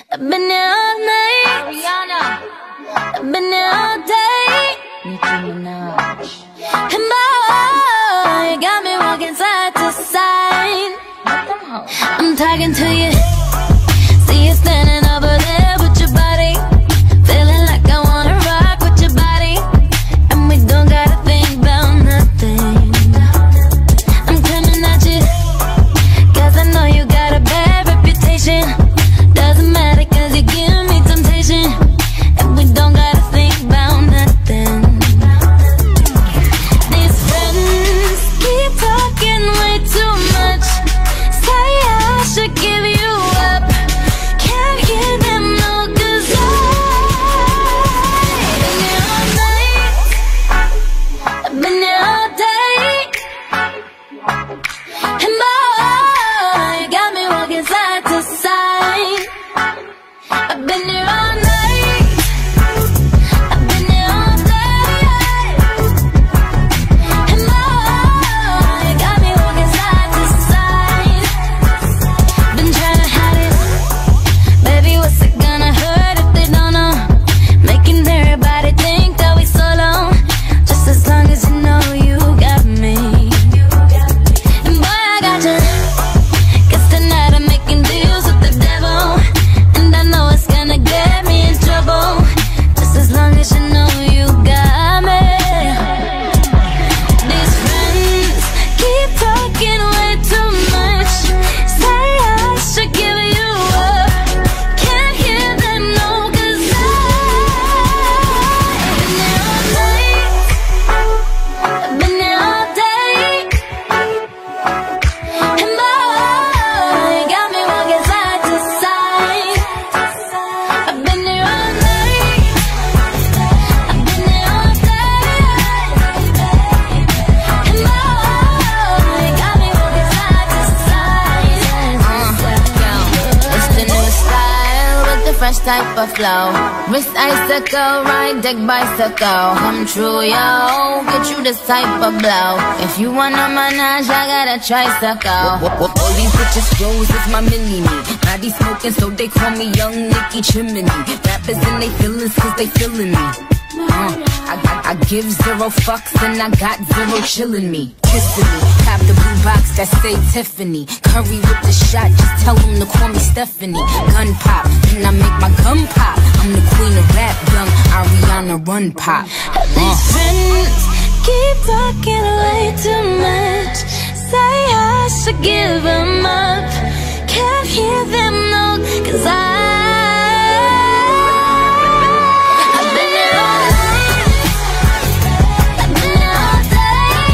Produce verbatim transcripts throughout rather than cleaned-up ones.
I've been here all night. Rihanna. I've been here all day. Nicki Minaj. And boy, you got me walking side to side. I'm talking to you. See you standing over there with your body, feeling like I wanna rock with your body, and we don't gotta think about nothing. I'm coming at you, cause I know you got a bad reputation. Doesn't matter cause you give me temptation, and we don't gotta think about nothing. These friends keep talking way too much, say I should give you up. Can't hear them no, cause I've been here all night, I've been here all day. And boy, you got me walking side to side. I've been here all night, I've been here all day. And boy, you got me walking side to side. Been trying to hide it, baby, what's it gonna hurt if they don't know? Making everybody think that we solo, just as long as you know you got me. And boy, I got you, cause tonight I'm making deals with the devil, and I know it's gonna get me in trouble, just as long as you know you got me. These friends keep talking way too much, say I should give you up. Can't hear them no, cause I've been here all night, I've been here all day. And boy, you got me walking side to side. I've been here all night, I've been here all day. And boy, you got me walking side to side. It's the new style with the fresh type of flow. Wrist icicle, ride deck bicycle. Come true, yo, get you this type of blow. If you wanna manage, I got a tricycle. All these bitches clothes is my mini-me. Body smoking, so they call me Young Nicki Chimney. Rappers in they feelings, cause they feeling me. Uh, I, I, I give zero fucks and I got zero chillin' me. Kissing me, have the blue box that say Tiffany. Curry with the shot, just tell them to call me Stephanie. Gun pop, and I make my gun pop. I'm the queen of rap, young Ariana Run Pop. These friends keep talking way too much, say I should give them up. Can't hear them no, cause I I've been here all night, I've been here all day.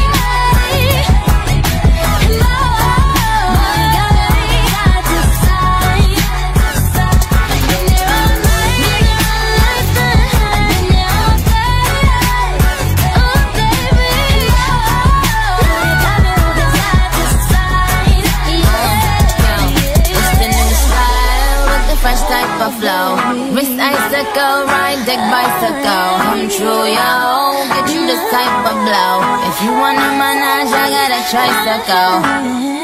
And boy, you got me side to side. I've been here all night, I've been here all day. Oh baby, you got me moving side to side. It's the new style with the fresh type of flow. Wrist icicle, ride deck bicycle. Come true, yo, get you this type of blow. If you wanna manage, I got a tricycle.